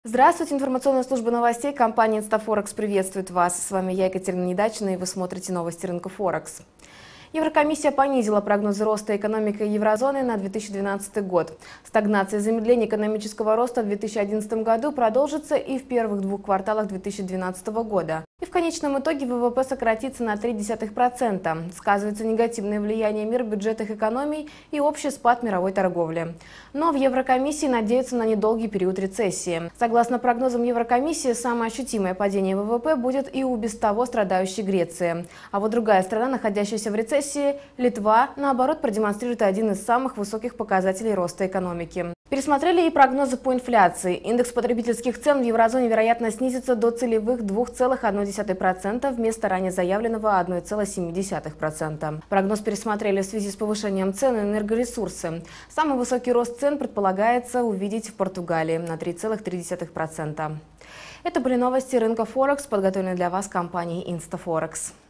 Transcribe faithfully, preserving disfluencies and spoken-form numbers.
Здравствуйте, информационная служба новостей компании «Инстафорекс» приветствует вас. С вами я, Екатерина Недачина, и вы смотрите новости рынка Форекс. Еврокомиссия понизила прогнозы роста экономики еврозоны на две тысячи двенадцатый год. Стагнация и замедление экономического роста в две тысячи одиннадцатом году продолжится и в первых двух кварталах две тысячи двенадцатого года. И в конечном итоге ВВП сократится на три десятых процента. Сказывается негативное влияние мер бюджетных экономий и общий спад мировой торговли. Но в Еврокомиссии надеются на недолгий период рецессии. Согласно прогнозам Еврокомиссии, самое ощутимое падение ВВП будет и у без того страдающей Греции. А вот другая страна, находящаяся в рецессии, Литва, наоборот, продемонстрирует один из самых высоких показателей роста экономики. Пересмотрели и прогнозы по инфляции. Индекс потребительских цен в еврозоне, вероятно, снизится до целевых двух целых одной десятой процента вместо ранее заявленного одной целой семи десятых процента. Прогноз пересмотрели в связи с повышением цен на энергоресурсы. Самый высокий рост цен предполагается увидеть в Португалии на три целых три десятых процента. Это были новости рынка Форекс, подготовленные для вас компанией «Инстафорекс».